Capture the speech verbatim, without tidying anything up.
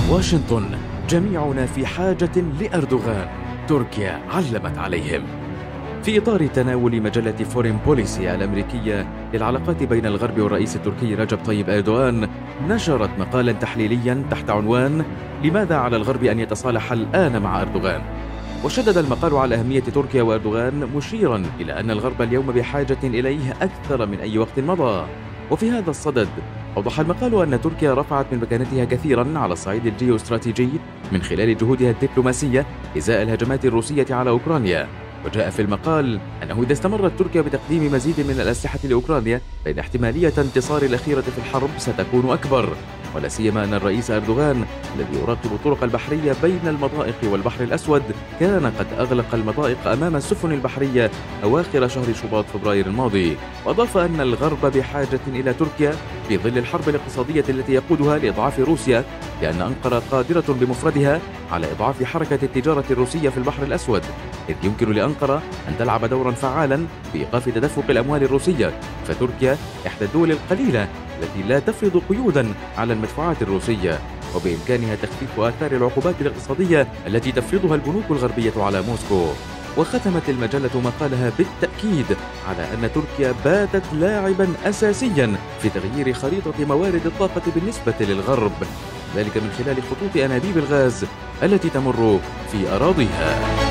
واشنطن: جميعنا في حاجة لأردوغان، تركيا علمت عليهم. في إطار تناول مجلة فورين بوليسي الأمريكية للعلاقات بين الغرب والرئيس التركي رجب طيب أردوغان، نشرت مقالا تحليليا تحت عنوان: لماذا على الغرب أن يتصالح الآن مع أردوغان؟ وشدد المقال على أهمية تركيا وأردوغان، مشيرا إلى أن الغرب اليوم بحاجة إليه أكثر من أي وقت مضى. وفي هذا الصدد أوضح المقال أن تركيا رفعت من مكانتها كثيرا على الصعيد الجيوستراتيجي من خلال جهودها الدبلوماسية إزاء الهجمات الروسية على أوكرانيا. وجاء في المقال أنه إذا استمرت تركيا بتقديم مزيد من الأسلحة لأوكرانيا فإن احتمالية انتصار الأخيرة في الحرب ستكون أكبر، ولا سيما أن الرئيس أردوغان الذي يراقب الطرق البحرية بين المضائق والبحر الأسود كان قد أغلق المضائق أمام السفن البحرية أواخر شهر شباط فبراير الماضي. وأضاف أن الغرب بحاجة إلى تركيا في ظل الحرب الاقتصادية التي يقودها لإضعاف روسيا، لأن أنقرة قادرة بمفردها على إضعاف حركة التجارة الروسية في البحر الأسود، إذ يمكن لأنقرة أن تلعب دورا فعالا في إيقاف تدفق الأموال الروسية. فتركيا إحدى الدول القليلة التي لا تفرض قيودا على المدفوعات الروسية، وبإمكانها تخفيف آثار العقوبات الاقتصادية التي تفرضها البنوك الغربية على موسكو. وختمت المجلة مقالها بالتأكيد على أن تركيا باتت لاعبا أساسيا في تغيير خريطة موارد الطاقة بالنسبة للغرب، ذلك من خلال خطوط أنابيب الغاز التي تمر في أراضيها.